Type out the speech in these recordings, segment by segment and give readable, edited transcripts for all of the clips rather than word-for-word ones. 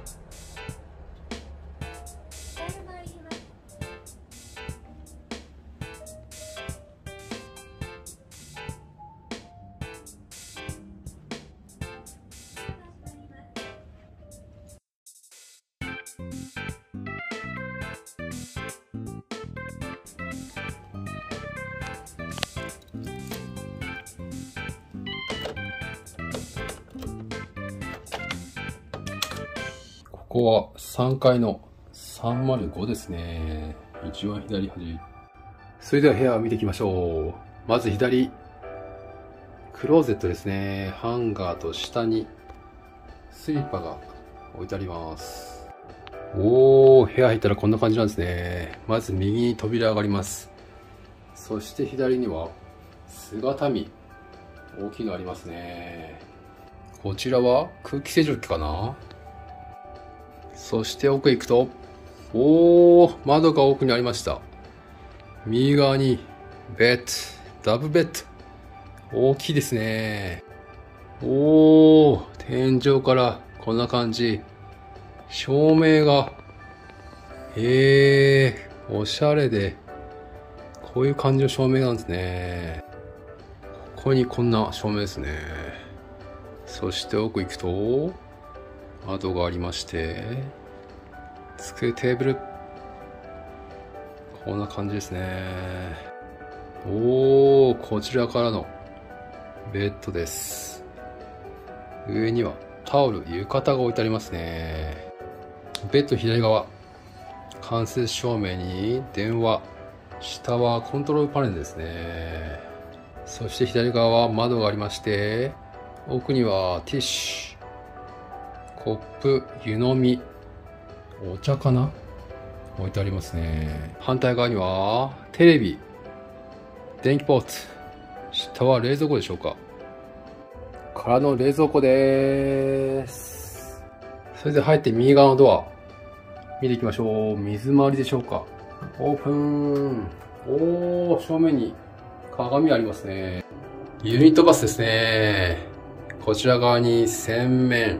ここは3階の305ですね。一番左端。それでは部屋を見ていきましょう。まず左。クローゼットですね。ハンガーと下にスリッパが置いてあります。おー、部屋入ったらこんな感じなんですね。まず右に扉上がります。そして左には姿見。大きいのありますね。こちらは空気清浄機かな。そして奥へ行くと、おー、窓が奥にありました。右側にベッド、ダブルベッド。大きいですね。おー、天井からこんな感じ。照明が、おしゃれで、こういう感じの照明なんですね。ここにこんな照明ですね。そして奥行くと、窓がありまして、机、テーブル。こんな感じですね。おー、こちらからのベッドです。上にはタオル、浴衣が置いてありますね。ベッド左側、間接照明に電話、下はコントロールパネルですね。そして左側は窓がありまして、奥にはティッシュ、コップ、湯飲み、お茶かな、置いてありますね。反対側にはテレビ、電気ポート、下は冷蔵庫でしょうか。からの冷蔵庫です。それで入って右側のドア見ていきましょう。水回りでしょうか。オープン。おー、正面に鏡ありますね。ユニットバスですね。こちら側に洗面、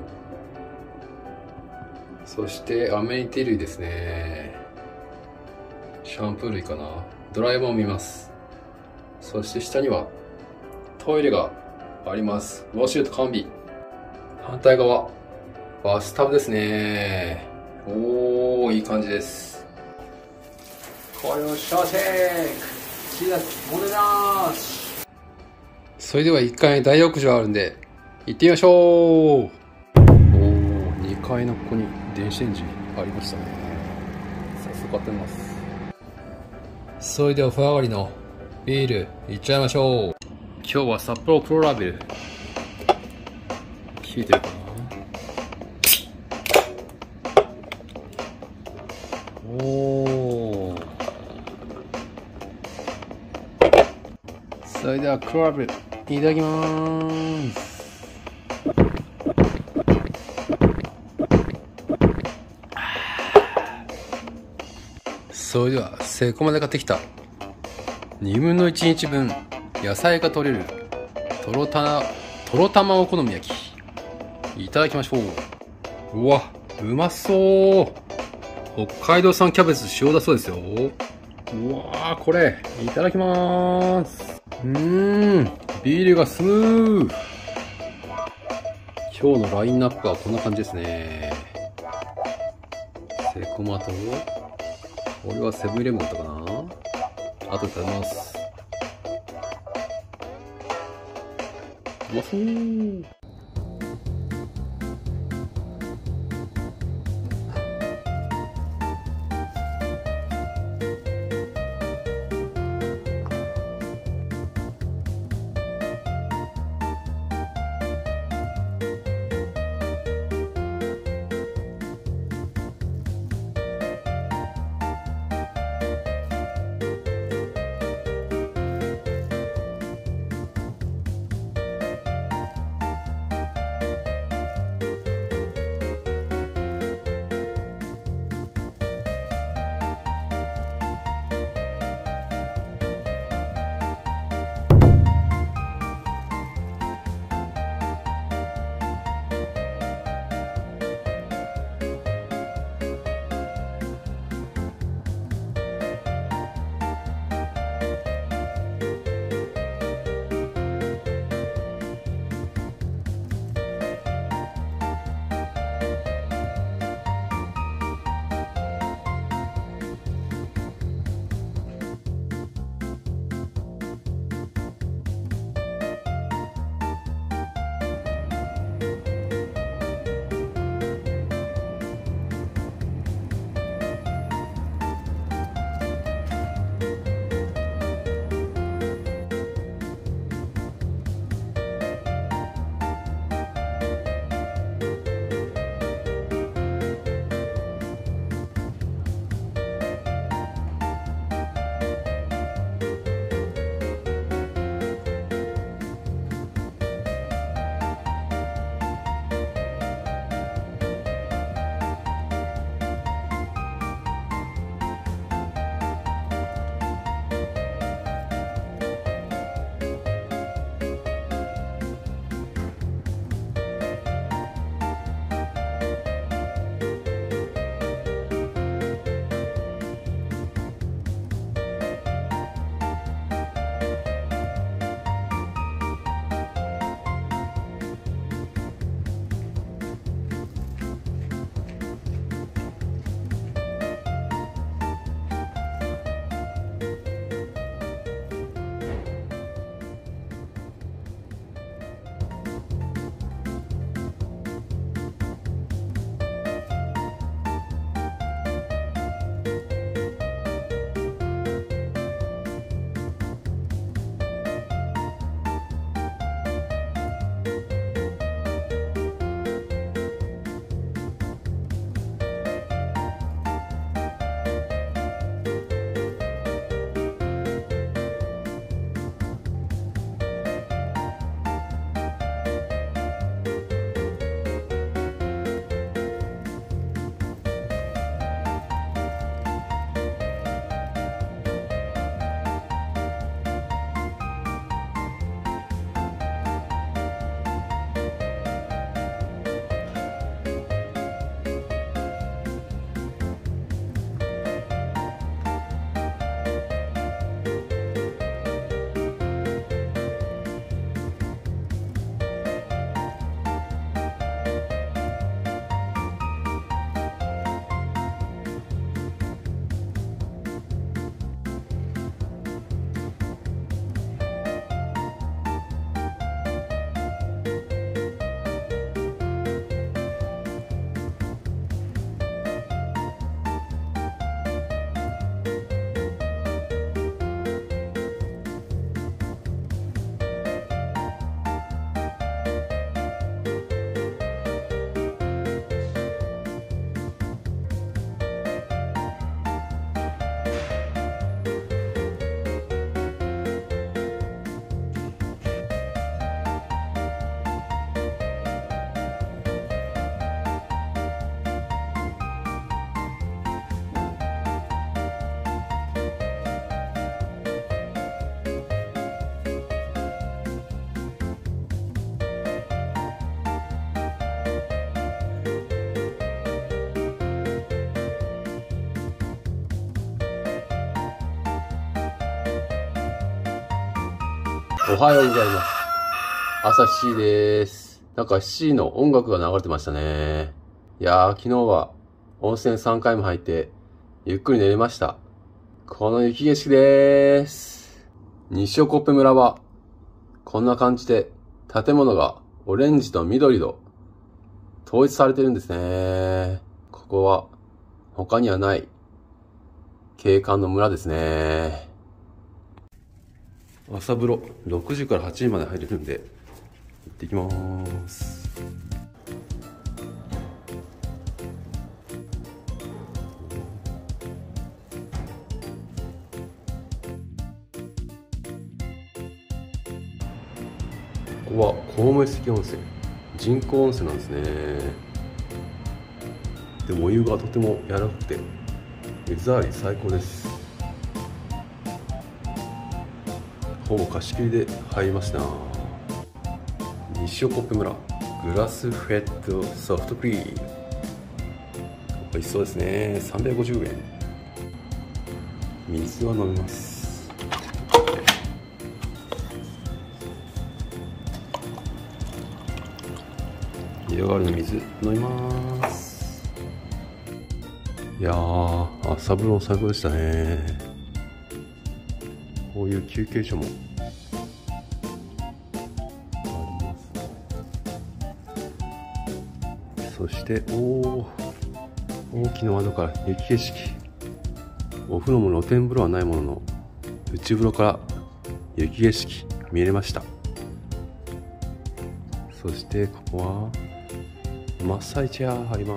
そしてアメニティ類ですね。シャンプー類かな。ドライヤーも見ます。そして下にはトイレがあります。ウォシュレット完備。反対側、バスタブですね。おー、いい感じです。これをシャーシェイク。シーダス、モデナーシ。それでは1階に大浴場あるんで、行ってみましょう。おー、2階のここに電子レンジありましたね。早速買ってみます。それではお風呂上がりのビールいっちゃいましょう。今日は札幌黒ラベル。効いてるかな。おー。それでは黒ラベルいただきまーす。それではセコマで買ってきた2分の1日分野菜が取れるとろ玉お好み焼きいただきましょう。うわ、うまそう。北海道産キャベツ塩だそうですよ。うわー、これいただきまーす。ビールが進む。今日のラインナップはこんな感じですね。セコマと、これはセブンイレブンだったかな。あとで食べます。うまそう。 おはようございます。朝7時です。なんか7時の音楽が流れてましたね。いやー、昨日は温泉3回も入って、ゆっくり寝れました。この雪景色でーす。西横っぺ村は、こんな感じで、建物がオレンジと緑と統一されてるんですね。ここは、他にはない、景観の村ですね。朝風呂6時から8時まで入れるんで行ってきまーす。ここは鴻梅関温泉、人工温泉なんですね。でもお湯がとても柔らかくて水回り最高です。ほぼ貸し切りで入りました。西横っぺ村グラスフェッドソフトクリーム、美味しそうですね。350円。水は飲みます。色があるの水飲みます。いやー、朝風呂最高でしたね。こういう休憩所もあります。そして大きな窓から雪景色。お風呂も露天風呂はないものの、内風呂から雪景色見れました。そしてここはマッサージチェアあります。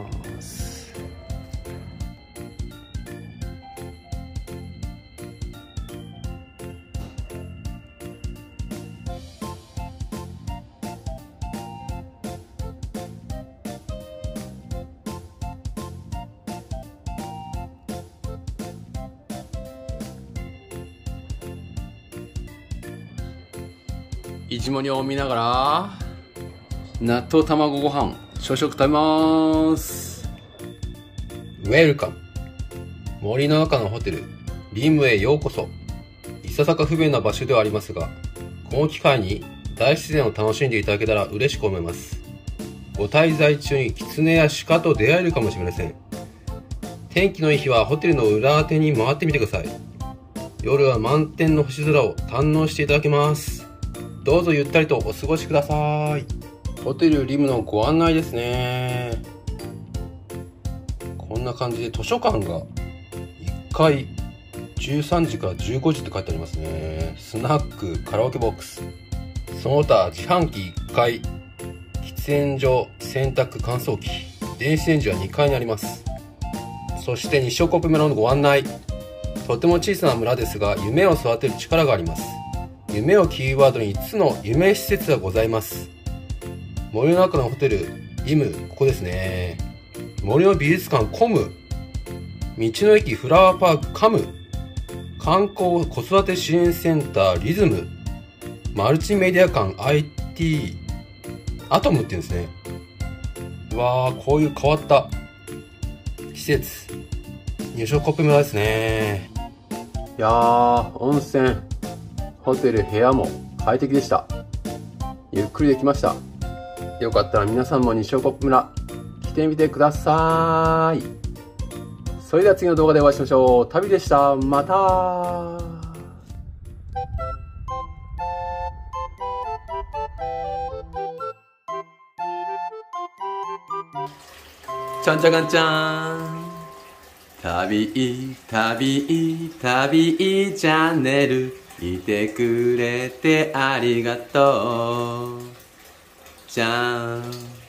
いちもにを見ながら納豆卵ご飯朝食食べます。ウェルカム。森の中のホテルリムへようこそ。いささか不便な場所ではありますが、この機会に大自然を楽しんでいただけたら嬉しく思います。ご滞在中にキツネや鹿と出会えるかもしれません。天気のいい日はホテルの裏手に回ってみてください。夜は満天の星空を堪能していただけます。どうぞゆったりとお過ごしください。ホテルリムのご案内ですね。こんな感じで図書館が1階13時から15時って書いてありますね。スナック、カラオケボックス、その他自販機1階、喫煙所、洗濯乾燥機、電子レンジは2階にあります。そして西横っぺ村のご案内。とても小さな村ですが、夢を育てる力があります。夢をキーワードに5つの夢施設がございます。森の中のホテルリム、ここですね。森の美術館コム、道の駅フラワーパークカム、観光子育て支援センターリズム、マルチメディア館 IT アトムっていうんですね。うわー、こういう変わった施設、西横っぺ村ですね。いやー、温泉、ホテル、部屋も快適でした。ゆっくりできました。よかったら皆さんも西横っぺ村来てみてください。それでは次の動画でお会いしましょう。旅でした。また。ちゃんちゃかんちゃん。旅チャンネルいてくれてありがとう。じゃーん。